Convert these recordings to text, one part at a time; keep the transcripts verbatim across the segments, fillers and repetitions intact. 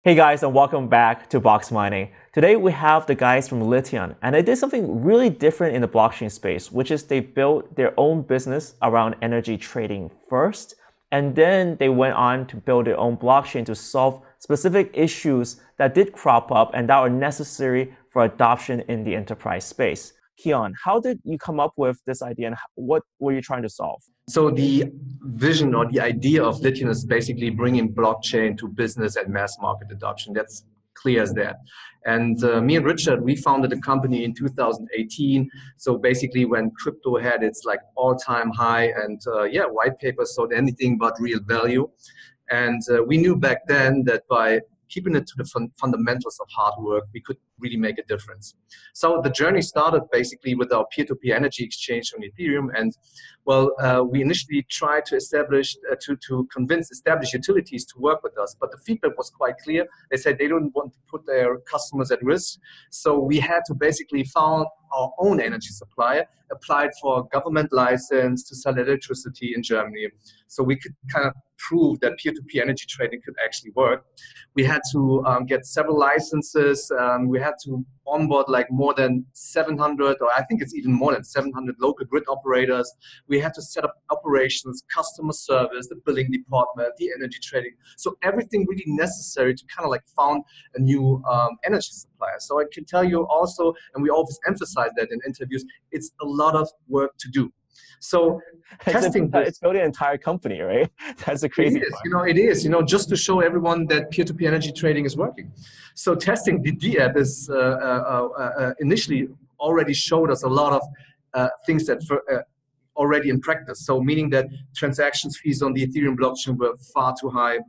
Hey guys, and welcome back to Boxmining. Today we have the guys from Lition, and they did something really different in the blockchain space, which is they built their own business around energy trading first, and then they went on to build their own blockchain to solve specific issues that did crop up and that are necessary for adoption in the enterprise space. Keon, how did you come up with this idea and what were you trying to solve? So the vision or the idea of Lition is basically bringing blockchain to business and mass market adoption. That's clear as that. And uh, me and Richard, we founded a company in two thousand eighteen. So basically when crypto had its like all-time high and uh, yeah, white papers showed anything but real value. And uh, we knew back then that by keeping it to the fun fundamentals of hard work, we could really make a difference. So the journey started basically with our peer-to-peer energy exchange on Ethereum. And well, uh, we initially tried to establish, uh, to, to convince established utilities to work with us. But the feedback was quite clear. They said they don't want to put their customers at risk. So we had to basically found our own energy supplier, applied for a government license to sell electricity in Germany. So we could kind of prove that peer-to-peer energy trading could actually work. We had to um, get several licenses. Um, we had to onboard like more than seven hundred, or I think it's even more than seven hundred local grid operators. We had to set up operations, customer service, the billing department, the energy trading. So everything really necessary to kind of like found a new um, energy supplier. So I can tell you also, and we always emphasize that in interviews, it's a lot of work to do. So testing it's, it's building an entire company, right? That's a crazy it is, part. you know, it is, you know, just to show everyone that peer-to-peer energy trading is working. So testing the D app is uh, uh, uh, initially already showed us a lot of uh, things that for, uh, already in practice. So meaning that transactions fees on the Ethereum blockchain were far too high.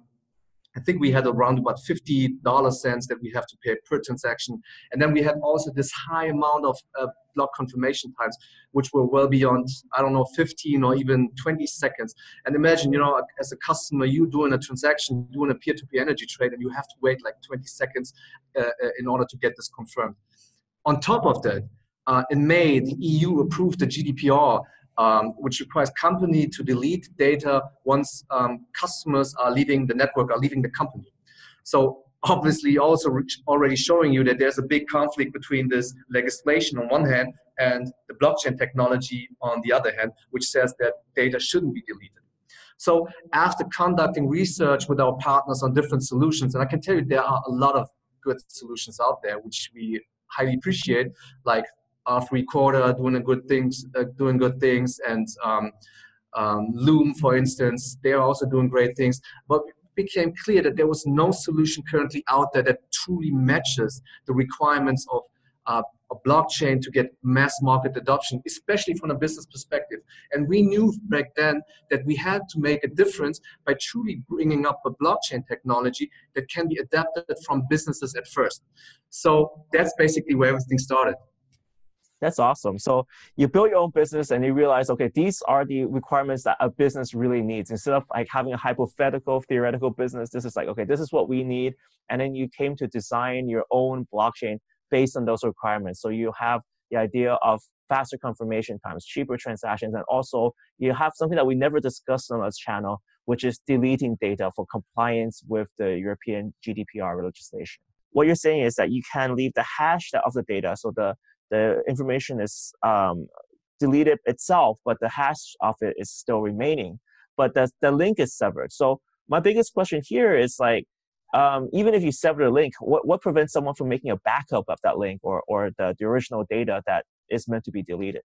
I think we had around about fifty dollar cents that we have to pay per transaction. And then we had also this high amount of uh, block confirmation times, which were well beyond, I don't know, fifteen or even twenty seconds. And imagine, you know, as a customer, you doing a transaction, doing a peer-to-peer energy trade, and you have to wait like twenty seconds uh, in order to get this confirmed. On top of that, uh, in May, the E U approved the G D P R, Um, which requires company to delete data once um, customers are leaving the network, are leaving the company. So obviously also already showing you that there's a big conflict between this legislation on one hand and the blockchain technology on the other hand, which says that data shouldn't be deleted. So after conducting research with our partners on different solutions, and I can tell you there are a lot of good solutions out there, which we highly appreciate, like R three quarter doing a good things, uh, doing good things, and um, um, Loom, for instance, they are also doing great things. But it became clear that there was no solution currently out there that truly matches the requirements of uh, a blockchain to get mass market adoption, especially from a business perspective. And we knew back then that we had to make a difference by truly bringing up a blockchain technology that can be adapted from businesses at first. So that's basically where everything started. That's awesome. So you build your own business and you realize, okay, these are the requirements that a business really needs. Instead of like having a hypothetical, theoretical business, this is like, okay, this is what we need. And then you came to design your own blockchain based on those requirements. So you have the idea of faster confirmation times, cheaper transactions, and also you have something that we never discussed on this channel, which is deleting data for compliance with the European G D P R legislation. What you're saying is that you can leave the hash of the data, so the the information is um, deleted itself, but the hash of it is still remaining, but the, the link is severed. So my biggest question here is like, um, even if you sever the link, what, what prevents someone from making a backup of that link or, or the, the original data that is meant to be deleted?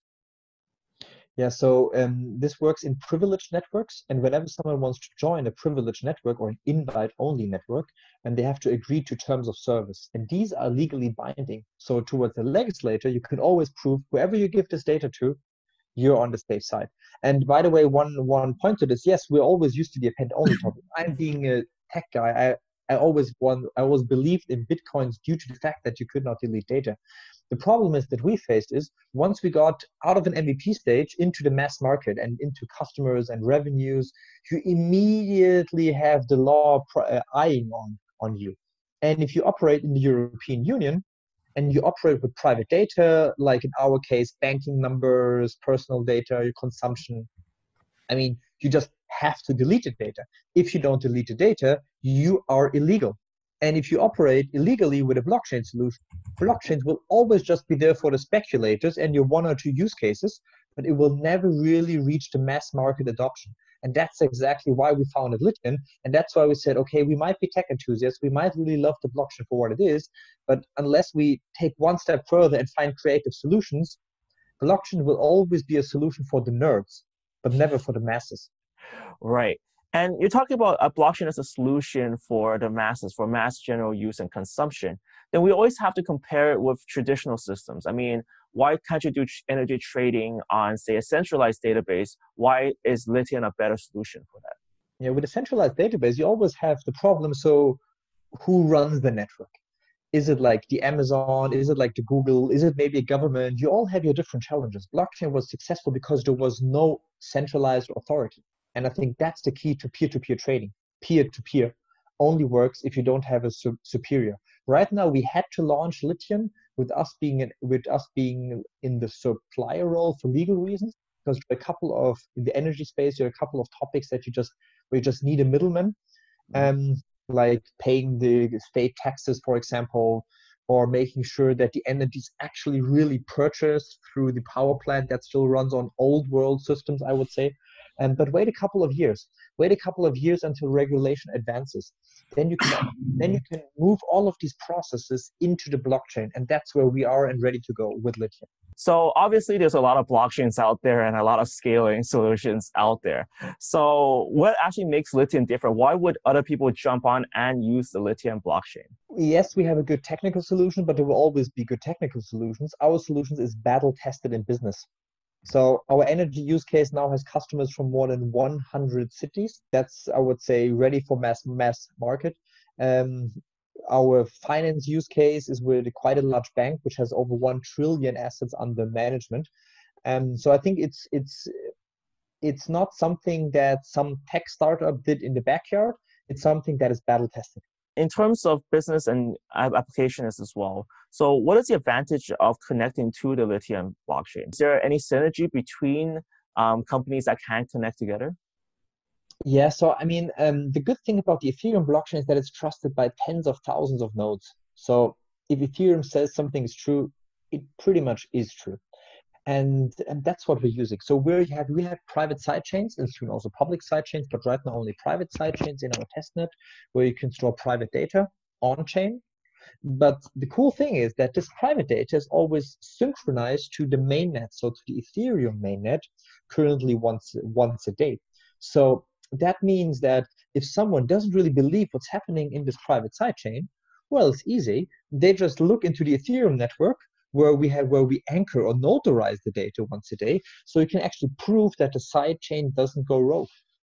Yeah, so um, this works in privileged networks, and whenever someone wants to join a privileged network or an invite-only network, and they have to agree to terms of service, and these are legally binding. So towards the legislator, you can always prove whoever you give this data to, you're on the safe side. And by the way, one one point to this, yes, we're always used to the append-only topic. I'm being a tech guy. I I always want I always believed in Bitcoins due to the fact that you could not delete data. The problem is that we faced is once we got out of an M V P stage into the mass market and into customers and revenues, you immediately have the law uh, eyeing on, on you. And if you operate in the European Union and you operate with private data, like in our case, banking numbers, personal data, your consumption, I mean, you just have to delete the data. If you don't delete the data, you are illegal. And if you operate illegally with a blockchain solution, blockchains will always just be there for the speculators and your one or two use cases, but it will never really reach the mass market adoption. And that's exactly why we founded Lition. And that's why we said, okay, we might be tech enthusiasts. We might really love the blockchain for what it is. But unless we take one step further and find creative solutions, blockchain will always be a solution for the nerds, but never for the masses. Right. And you're talking about a blockchain as a solution for the masses, for mass general use and consumption. Then we always have to compare it with traditional systems. I mean, why can't you do energy trading on, say, a centralized database? Why is Lition a better solution for that? Yeah, with a centralized database, you always have the problem. So who runs the network? Is it like the Amazon? Is it like the Google? Is it maybe a government? You all have your different challenges. Blockchain was successful because there was no centralized authority. And I think that's the key to peer-to-peer trading. Peer-to-peer only works if you don't have a su superior. Right now, we had to launch Lition with us being in, with us being in the supplier role for legal reasons, because there are a couple of in the energy space, there are a couple of topics that you just where you just need a middleman, um, like paying the state taxes, for example, or making sure that the energy is actually really purchased through the power plant that still runs on old world systems, I would say. Um, but wait a couple of years. Wait a couple of years until regulation advances. Then you can then you can move all of these processes into the blockchain, and that's where we are and ready to go with Lition. So obviously, there's a lot of blockchains out there and a lot of scaling solutions out there. So what actually makes Lition different? Why would other people jump on and use the Lition blockchain? Yes, we have a good technical solution, but there will always be good technical solutions. Our solution is battle tested in business. So our energy use case now has customers from more than one hundred cities. That's, I would say, ready for mass mass market. Um, our finance use case is with quite a large bank, which has over one trillion assets under management. Um, so I think it's it's it's not something that some tech startup did in the backyard. It's something that is battle tested. In terms of business and applications as well, so what is the advantage of connecting to the Lition blockchain? Is there any synergy between um, companies that can connect together? Yeah, so I mean, um, the good thing about the Ethereum blockchain is that it's trusted by tens of thousands of nodes. So if Ethereum says something is true, it pretty much is true. And, and that's what we're using. So we have we have private sidechains and soon also public sidechains, but right now only private sidechains in our testnet where you can store private data on chain. But the cool thing is that this private data is always synchronized to the mainnet, so to the Ethereum mainnet, currently once once a day. So that means that if someone doesn't really believe what's happening in this private sidechain, well, it's easy. They just look into the Ethereum network, where we have where we anchor or notarize the data once a day, so you can actually prove that the side chain doesn't go rogue.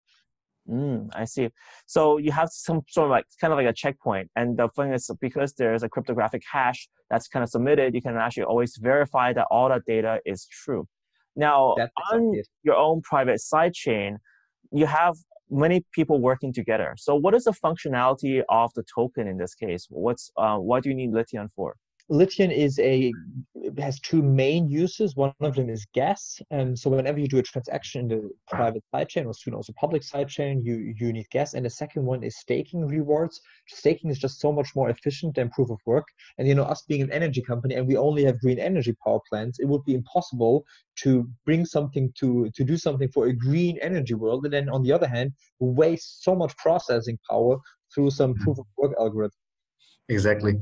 Mm, I see. So you have some sort of like kind of like a checkpoint, and the thing is because there's a cryptographic hash that's kind of submitted, you can actually always verify that all that data is true. Now, That's on exactly it. your own private sidechain, you have many people working together. So what is the functionality of the token in this case? What's uh, what do you need Lition for? Lition is a has two main uses. One of them is gas. And so whenever you do a transaction in the private sidechain or soon also public sidechain, you, you need gas. And the second one is staking rewards. Staking is just so much more efficient than proof of work. And you know, us being an energy company and we only have green energy power plants, it would be impossible to bring something to, to do something for a green energy world. And then on the other hand, waste so much processing power through some proof of work algorithm. Exactly.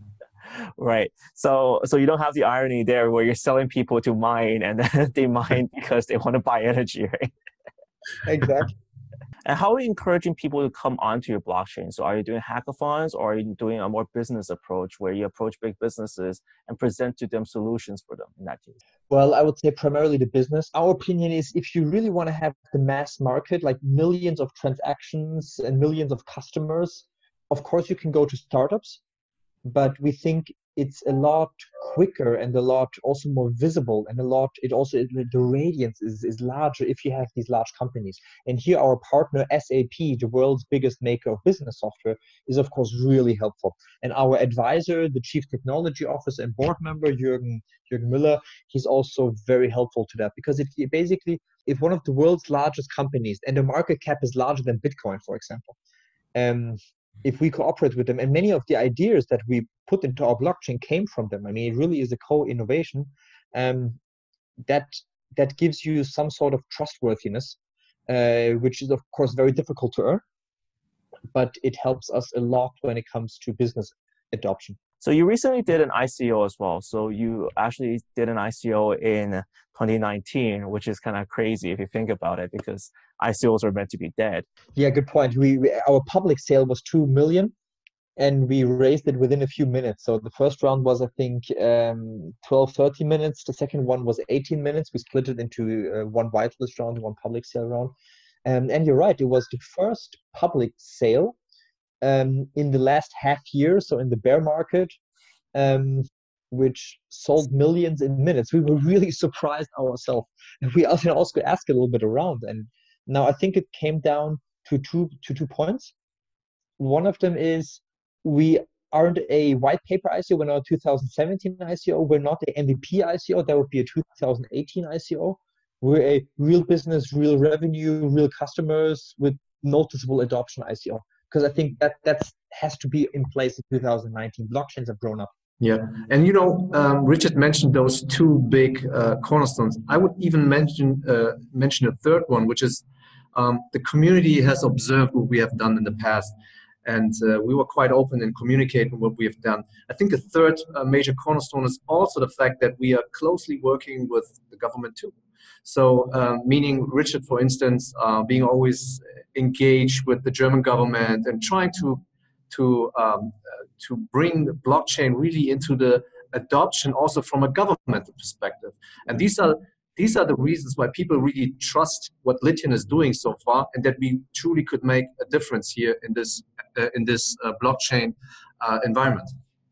Right. So so you don't have the irony there where you're selling people to mine and then they mine because they want to buy energy, right? Exactly. And how are you encouraging people to come onto your blockchain? So are you doing hackathons or are you doing a more business approach where you approach big businesses and present to them solutions for them in that case? Well, I would say primarily the business. Our opinion is if you really want to have the mass market, like millions of transactions and millions of customers, of course you can go to startups. But we think it's a lot quicker and a lot also more visible and a lot, it also, the radiance is, is larger if you have these large companies. And here our partner S A P, the world's biggest maker of business software, is of course really helpful. And our advisor, the chief technology officer and board member, Jürgen, Jürgen Müller, he's also very helpful to that because it, it basically, if one of the world's largest companies and the market cap is larger than Bitcoin, for example, um, if we cooperate with them. And many of the ideas that we put into our blockchain came from them. I mean, it really is a co-innovation um, that that gives you some sort of trustworthiness, uh, which is of course very difficult to earn, but it helps us a lot when it comes to business adoption. So you recently did an I C O as well. So you actually did an I C O in twenty nineteen, which is kind of crazy if you think about it, because I C Os are meant to be dead. Yeah, good point. We, we our public sale was two million, and we raised it within a few minutes. So the first round was, I think, um, twelve, thirteen minutes. The second one was eighteen minutes. We split it into uh, one whitelist round and one public sale round. Um, and you're right, it was the first public sale um, in the last half year, so in the bear market, um, which sold millions in minutes. We were really surprised ourselves. And we also also asked a little bit around. And now I think it came down to two to two points. One of them is we aren't a white paper I C O. We're not a two thousand seventeen I C O. We're not a M V P I C O. That would be a two thousand eighteen I C O. We're a real business, real revenue, real customers with noticeable adoption I C O. Because I think that that has to be in place in two thousand nineteen. Blockchains have grown up. Yeah, and you know, um, Richard mentioned those two big uh, cornerstones. I would even mention uh, mention a third one, which is um, the community has observed what we have done in the past, and uh, we were quite open in communicating what we have done. I think a third uh, major cornerstone is also the fact that we are closely working with the government too. So, uh, meaning Richard, for instance, uh, being always engaged with the German government and trying to to um, uh, to bring the blockchain really into the adoption, also from a governmental perspective. And these are these are the reasons why people really trust what Lition is doing so far, and that we truly could make a difference here in this uh, in this uh, blockchain uh, environment.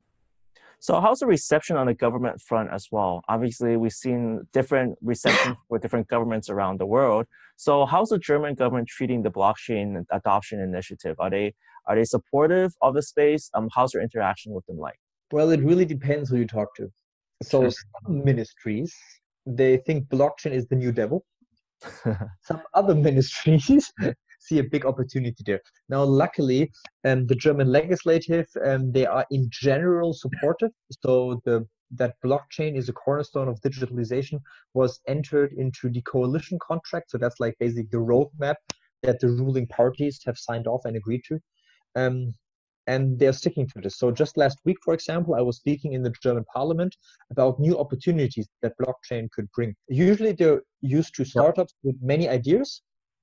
So how's the reception on the government front as well? Obviously, we've seen different reception for different governments around the world. So how's the German government treating the blockchain adoption initiative? Are they are they supportive of the space? Um, how's your interaction with them like? Well, it really depends who you talk to. So some ministries, they think blockchain is the new devil. Some other ministries see a big opportunity there. Now, luckily, um, the German legislative, um, they are in general supportive. So the that blockchain is a cornerstone of digitalization was entered into the coalition contract. So that's like basically the roadmap that the ruling parties have signed off and agreed to. Um, and they're sticking to this. So just last week, for example, I was speaking in the German parliament about new opportunities that blockchain could bring. Usually they're used to startups with many ideas,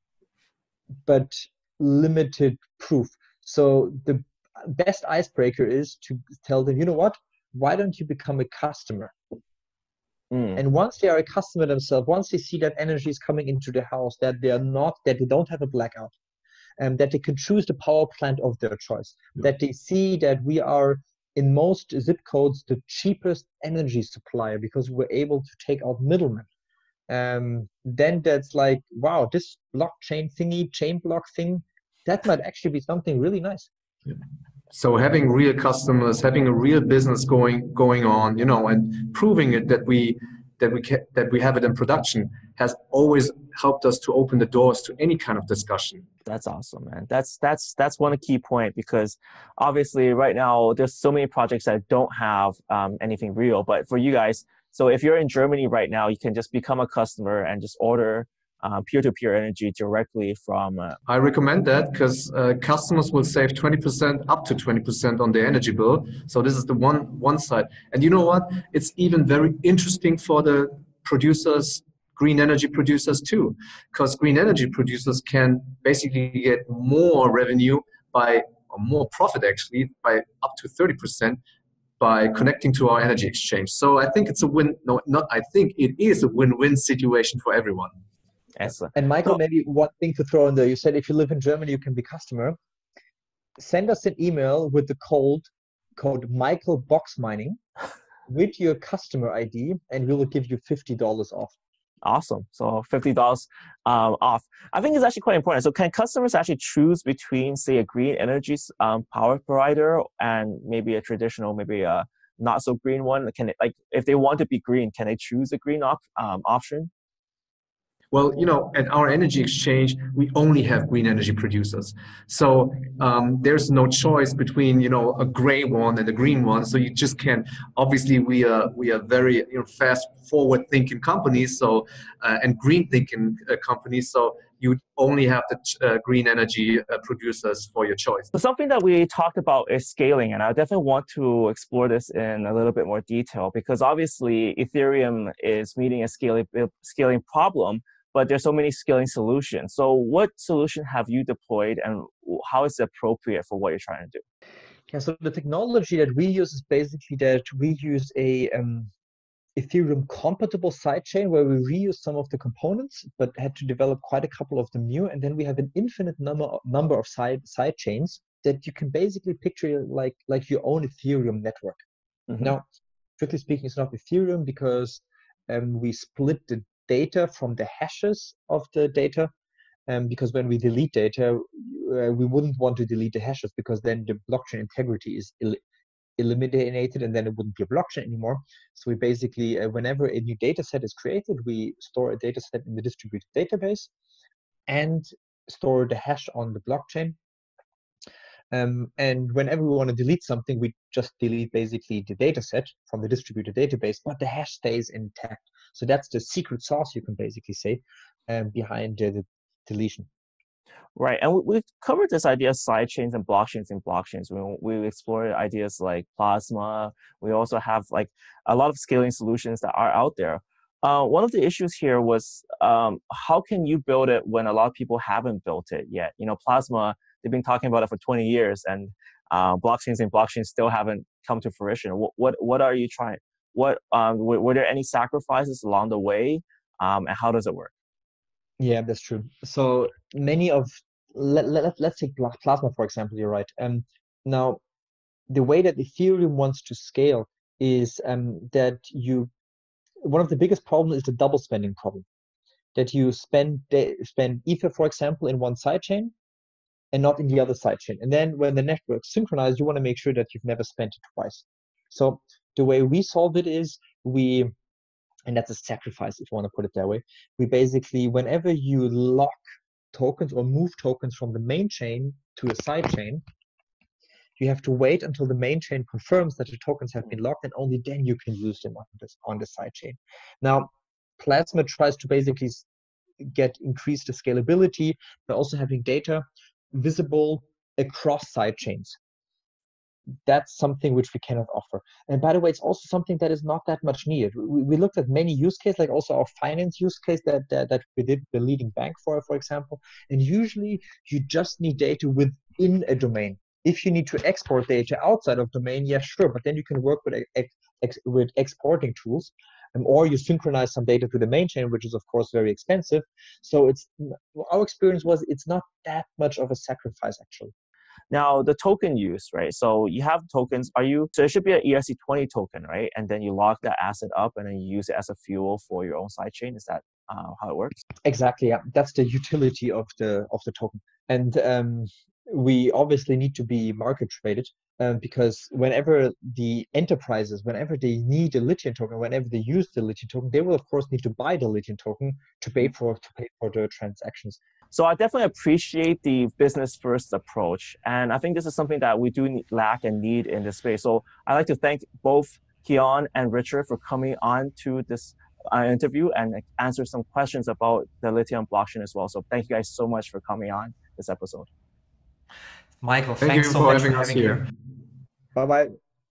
but limited proof. So the best icebreaker is to tell them, you know what, why don't you become a customer? Mm. And once they are a customer themselves, once they see that energy is coming into the house, that they are not, that they don't have a blackout, and that they can choose the power plant of their choice, yeah. That they see that we are in most zip codes the cheapest energy supplier because we're able to take out middlemen. Um, then that's like, wow, this blockchain thingy, chain block thing, that might actually be something really nice. Yeah. So having real customers, having a real business going going on, you know, and proving it that we that we ca- that we have it in production has always helped us to open the doors to any kind of discussion. That's awesome, man. That's that's that's one key point, because obviously right now there's so many projects that don't have um, anything real. But for you guys, so if you're in Germany right now, you can just become a customer and just order uh, peer-to-peer energy directly from. Uh, I recommend that because uh, customers will save twenty percent, up to twenty percent on their energy bill. So this is the one one side. And you know what? It's even very interesting for the producers, green energy producers too, because green energy producers can basically get more revenue by, or more profit actually, by up to thirty percent by connecting to our energy exchange. So I think it's a win, no, not I think, it is a win-win situation for everyone. Excellent. And Michael, maybe one thing to throw in there, you said if you live in Germany, you can be customer. Send us an email with the code, code Michael Boxmining with your customer I D, and we will give you fifty dollars off. Awesome. So fifty dollars um, off. I think it's actually quite important. So can customers actually choose between, say, a green energy um, power provider and maybe a traditional, maybe a not so green one? Can it, like, if they want to be green, can they choose a green op- um, option? Well, you know, at our energy exchange, we only have green energy producers. So um, there's no choice between, you know, a gray one and a green one. So you just can't. Obviously, we are we are very, you know, fast forward thinking companies. So uh, and green thinking uh, companies. So you only have the uh, green energy uh, producers for your choice. So something that we talked about is scaling, and I definitely want to explore this in a little bit more detail, because obviously Ethereum is meeting a scaling scaling problem, but there's so many scaling solutions. So what solution have you deployed, and how is it appropriate for what you're trying to do? Yeah, so the technology that we use is basically that we use a um, Ethereum compatible sidechain where we reuse some of the components, but had to develop quite a couple of them new. And then we have an infinite number number of side side chains that you can basically picture like like your own Ethereum network. Mm-hmm. Now, strictly speaking, it's not Ethereum because um, we split the data from the hashes of the data. Um, because when we delete data, uh, we wouldn't want to delete the hashes because then the blockchain integrity is ill eliminated and then it wouldn't be a blockchain anymore. So we basically, uh, whenever a new data set is created, we store a data set in the distributed database and store the hash on the blockchain. Um, and whenever we want to delete something, we just delete basically the data set from the distributed database, but the hash stays intact. So that's the secret sauce, you can basically say, um, behind uh, the deletion. Right, and we've covered this idea of sidechains and blockchains and blockchains. We we explored ideas like Plasma. We also have like a lot of scaling solutions that are out there. Uh, one of the issues here was um, how can you build it when a lot of people haven't built it yet? You know, Plasma, they've been talking about it for twenty years, and uh, blockchains and blockchains still haven't come to fruition. What what, what are you trying? What um, were, were there any sacrifices along the way, um, and how does it work? Yeah, that's true. So many of let, let, let's take Plasma, for example, you're right. Um, now, the way that Ethereum wants to scale is um, that you, one of the biggest problems is the double spending problem. That you spend, spend Ether, for example, in one sidechain and not in the other sidechain. And then when the network's synchronized, you want to make sure that you've never spent it twice. So the way we solve it is we, and that's a sacrifice if you want to put it that way. We basically, whenever you lock tokens or move tokens from the main chain to a side chain, you have to wait until the main chain confirms that the tokens have been locked, and only then you can use them on this on the side chain. Now, Plasma tries to basically get increase the scalability by also having data visible across side chains. That's something which we cannot offer. And by the way, it's also something that is not that much needed. We, we looked at many use cases, like also our finance use case that, that, that we did the leading bank for, for example. And usually you just need data within a domain. If you need to export data outside of domain, yeah, sure. But then you can work with, ex, ex, with exporting tools, um, or you synchronize some data to the main chain, which is of course very expensive. So it's our experience was it's not that much of a sacrifice actually. Now, the token use, right? So you have tokens. Are you, so it should be an E R C twenty token, right? And then you lock that asset up and then you use it as a fuel for your own sidechain. Is that uh, how it works? Exactly, yeah. That's the utility of the of the token. And um, we obviously need to be market traded um, because whenever the enterprises, whenever they need a Lition token, whenever they use the Lition token, they will of course need to buy the Lition token to pay for to pay for the transactions. So I definitely appreciate the business first approach. And I think this is something that we do need, lack and need in this space. So I'd like to thank both Kian and Richard for coming on to this uh, interview and answer some questions about the Lithium blockchain as well. So thank you guys so much for coming on this episode. Michael, thank thanks you so for much having for us having here. Bye-bye.